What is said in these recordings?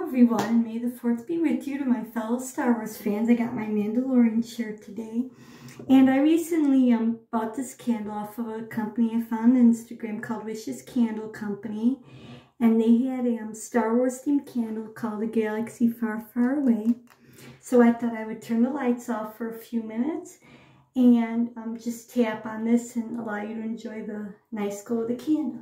everyone, may the 4th be with you. To my fellow Star Wars fans, I got my Mandalorian shirt today. And I recently bought this candle off of a company I found on Instagram called Wishes Candle Company. And they had a Star Wars themed candle called A Galaxy Far, Far Away. So I thought I would turn the lights off for a few minutes and just tap on this and allow you to enjoy the nice glow of the candle.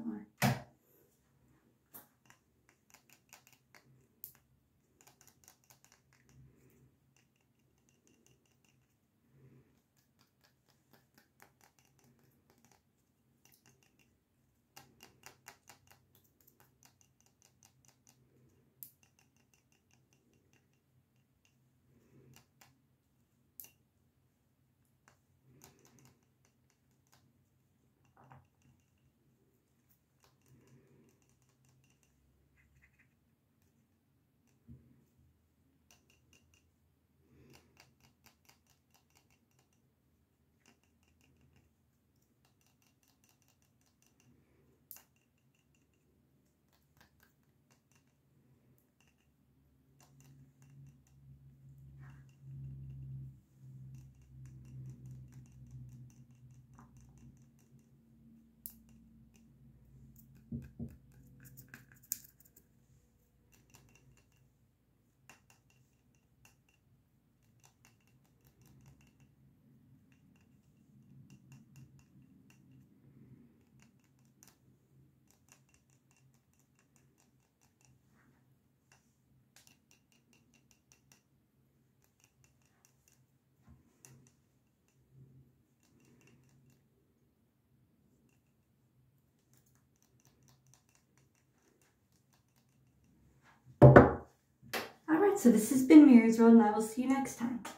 Alright, so this has been Mary's World, and I will see you next time.